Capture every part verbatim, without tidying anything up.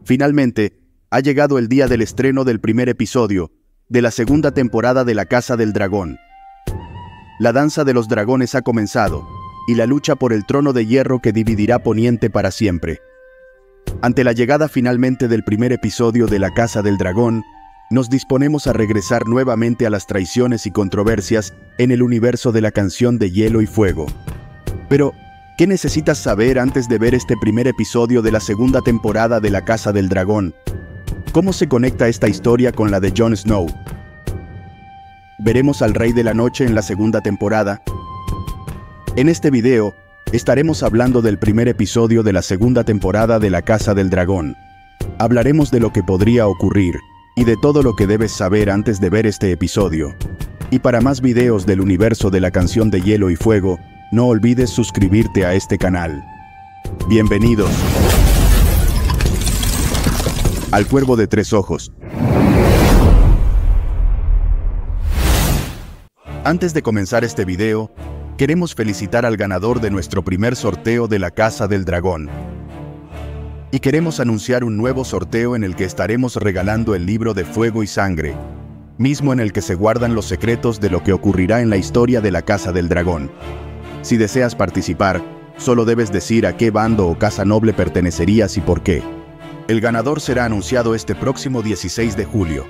Finalmente, ha llegado el día del estreno del primer episodio de la segunda temporada de La Casa del Dragón. La danza de los dragones ha comenzado, y la lucha por el trono de hierro que dividirá Poniente para siempre. Ante la llegada finalmente del primer episodio de La Casa del Dragón, nos disponemos a regresar nuevamente a las traiciones y controversias en el universo de la canción de Hielo y Fuego. Pero, ¿qué necesitas saber antes de ver este primer episodio de la segunda temporada de La Casa del Dragón? ¿Cómo se conecta esta historia con la de Jon Snow? ¿Veremos al Rey de la Noche en la segunda temporada? En este video, estaremos hablando del primer episodio de la segunda temporada de La Casa del Dragón. Hablaremos de lo que podría ocurrir, y de todo lo que debes saber antes de ver este episodio. Y para más videos del universo de la canción de Hielo y Fuego, no olvides suscribirte a este canal. Bienvenidos al Cuervo de Tres Ojos. Antes de comenzar este video, queremos felicitar al ganador de nuestro primer sorteo de La Casa del Dragón. Y queremos anunciar un nuevo sorteo en el que estaremos regalando el libro de Fuego y Sangre, mismo en el que se guardan los secretos de lo que ocurrirá en la historia de La Casa del Dragón. Si deseas participar, solo debes decir a qué bando o casa noble pertenecerías y por qué. El ganador será anunciado este próximo dieciséis de julio.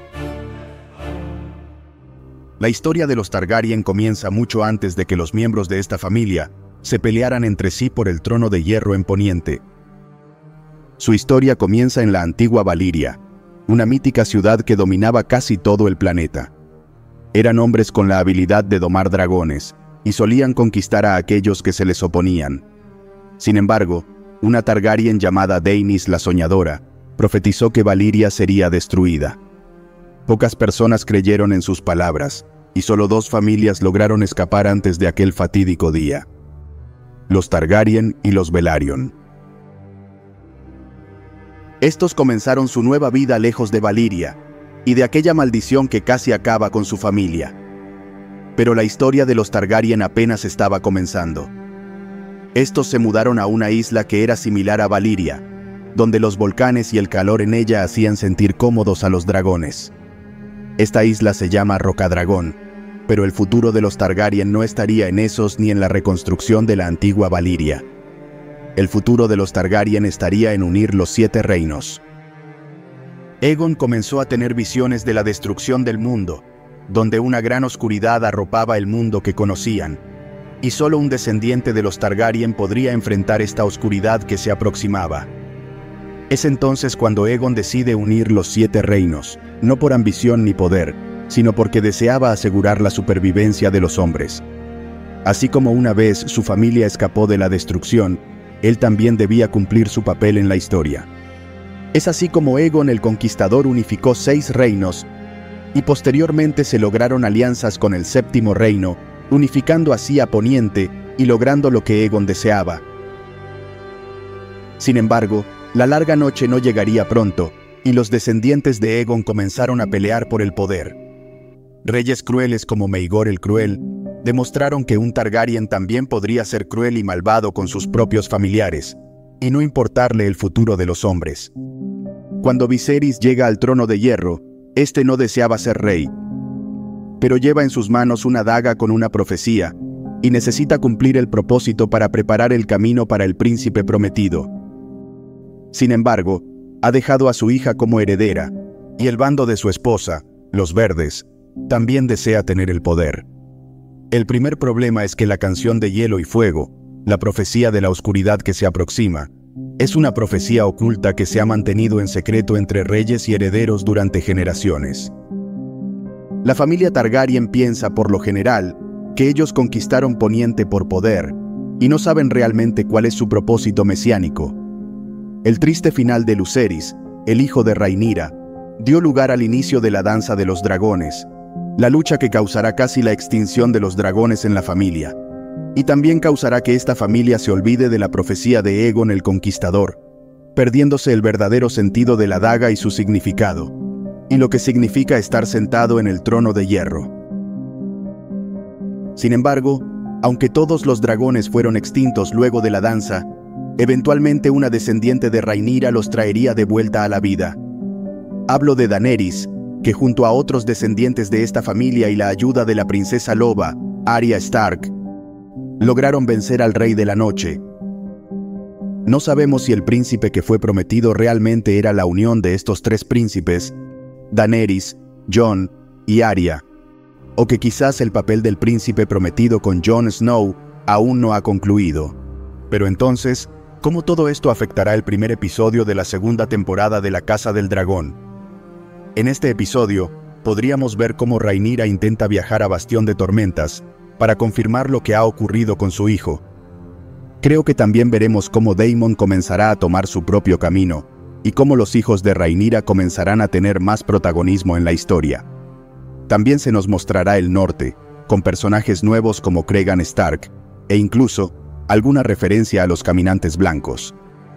La historia de los Targaryen comienza mucho antes de que los miembros de esta familia se pelearan entre sí por el trono de hierro en Poniente. Su historia comienza en la antigua Valyria, una mítica ciudad que dominaba casi todo el planeta. Eran hombres con la habilidad de domar dragones, y solían conquistar a aquellos que se les oponían. Sin embargo, una Targaryen llamada Daenys la Soñadora profetizó que Valyria sería destruida. Pocas personas creyeron en sus palabras, y solo dos familias lograron escapar antes de aquel fatídico día: los Targaryen y los Velaryon. Estos comenzaron su nueva vida lejos de Valyria, y de aquella maldición que casi acaba con su familia. Pero la historia de los Targaryen apenas estaba comenzando. Estos se mudaron a una isla que era similar a Valyria, donde los volcanes y el calor en ella hacían sentir cómodos a los dragones. Esta isla se llama Rocadragón, pero el futuro de los Targaryen no estaría en esos ni en la reconstrucción de la antigua Valyria. El futuro de los Targaryen estaría en unir los siete reinos. Aegon comenzó a tener visiones de la destrucción del mundo, donde una gran oscuridad arropaba el mundo que conocían, y solo un descendiente de los Targaryen podría enfrentar esta oscuridad que se aproximaba. Es entonces cuando Aegon decide unir los siete reinos, no por ambición ni poder, sino porque deseaba asegurar la supervivencia de los hombres. Así como una vez su familia escapó de la destrucción, él también debía cumplir su papel en la historia. Es así como Aegon el Conquistador unificó seis reinos, y posteriormente se lograron alianzas con el séptimo reino, unificando así a Poniente y logrando lo que Aegon deseaba. Sin embargo, la larga noche no llegaría pronto, y los descendientes de Aegon comenzaron a pelear por el poder. Reyes crueles como Maegor el Cruel demostraron que un Targaryen también podría ser cruel y malvado con sus propios familiares, y no importarle el futuro de los hombres. Cuando Viserys llega al trono de hierro, este no deseaba ser rey, pero lleva en sus manos una daga con una profecía, y necesita cumplir el propósito para preparar el camino para el príncipe prometido. Sin embargo, ha dejado a su hija como heredera, y el bando de su esposa, los Verdes, también desea tener el poder. El primer problema es que la canción de Hielo y Fuego, la profecía de la oscuridad que se aproxima, es una profecía oculta que se ha mantenido en secreto entre reyes y herederos durante generaciones. La familia Targaryen piensa, por lo general, que ellos conquistaron Poniente por poder, y no saben realmente cuál es su propósito mesiánico. El triste final de Lucerys, el hijo de Rhaenyra, dio lugar al inicio de la danza de los dragones, la lucha que causará casi la extinción de los dragones en la familia, y también causará que esta familia se olvide de la profecía de Aegon el Conquistador, perdiéndose el verdadero sentido de la daga y su significado, y lo que significa estar sentado en el trono de hierro. Sin embargo, aunque todos los dragones fueron extintos luego de la danza, Eventualmente una descendiente de Rhaenyra los traería de vuelta a la vida. Hablo de Daenerys, que junto a otros descendientes de esta familia y la ayuda de la princesa loba, Arya Stark, lograron vencer al Rey de la Noche. No sabemos si el príncipe que fue prometido realmente era la unión de estos tres príncipes, Daenerys, Jon y Arya, o que quizás el papel del príncipe prometido con Jon Snow aún no ha concluido. Pero entonces, ¿cómo todo esto afectará el primer episodio de la segunda temporada de La Casa del Dragón? En este episodio, podríamos ver cómo Rhaenyra intenta viajar a Bastión de Tormentas para confirmar lo que ha ocurrido con su hijo. Creo que también veremos cómo Daemon comenzará a tomar su propio camino y cómo los hijos de Rhaenyra comenzarán a tener más protagonismo en la historia. También se nos mostrará el norte, con personajes nuevos como Cregan Stark, e incluso alguna referencia a los caminantes blancos.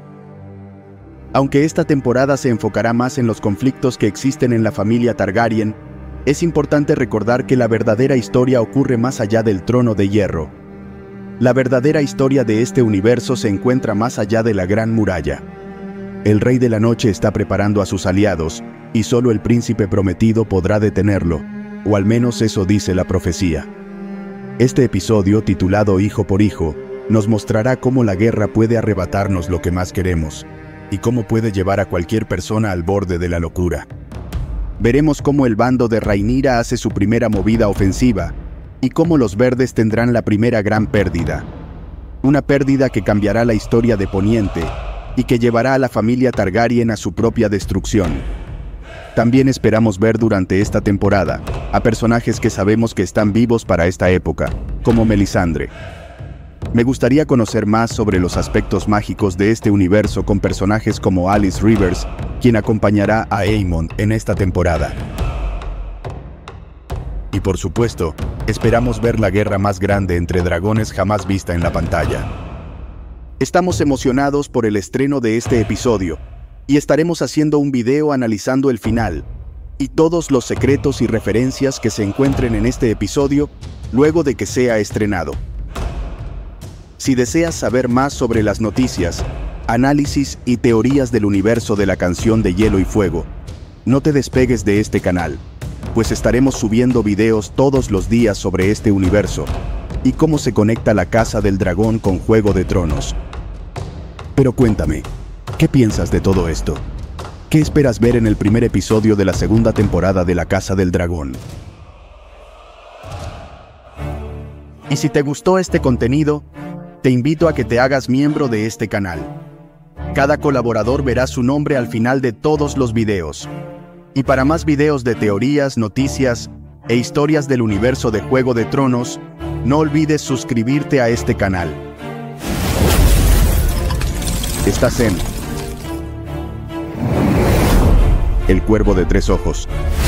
Aunque esta temporada se enfocará más en los conflictos que existen en la familia Targaryen, es importante recordar que la verdadera historia ocurre más allá del Trono de Hierro. La verdadera historia de este universo se encuentra más allá de la Gran Muralla. El Rey de la Noche está preparando a sus aliados, y solo el príncipe prometido podrá detenerlo, o al menos eso dice la profecía. Este episodio, titulado Hijo por Hijo, nos mostrará cómo la guerra puede arrebatarnos lo que más queremos, y cómo puede llevar a cualquier persona al borde de la locura. Veremos cómo el bando de Rhaenyra hace su primera movida ofensiva, y cómo los verdes tendrán la primera gran pérdida. Una pérdida que cambiará la historia de Poniente, y que llevará a la familia Targaryen a su propia destrucción. También esperamos ver durante esta temporada a personajes que sabemos que están vivos para esta época, como Melisandre. Me gustaría conocer más sobre los aspectos mágicos de este universo con personajes como Alice Rivers, quien acompañará a Aemon en esta temporada. Y por supuesto, esperamos ver la guerra más grande entre dragones jamás vista en la pantalla. Estamos emocionados por el estreno de este episodio, y estaremos haciendo un video analizando el final, y todos los secretos y referencias que se encuentren en este episodio, luego de que sea estrenado. Si deseas saber más sobre las noticias, análisis y teorías del universo de la Canción de Hielo y Fuego, no te despegues de este canal, pues estaremos subiendo videos todos los días sobre este universo, y cómo se conecta la Casa del Dragón con Juego de Tronos. Pero cuéntame, ¿qué piensas de todo esto? ¿Qué esperas ver en el primer episodio de la segunda temporada de La Casa del Dragón? Y si te gustó este contenido, te invito a que te hagas miembro de este canal. Cada colaborador verá su nombre al final de todos los videos. Y para más videos de teorías, noticias e historias del universo de Juego de Tronos, no olvides suscribirte a este canal. Estás en El Cuervo de Tres Ojos.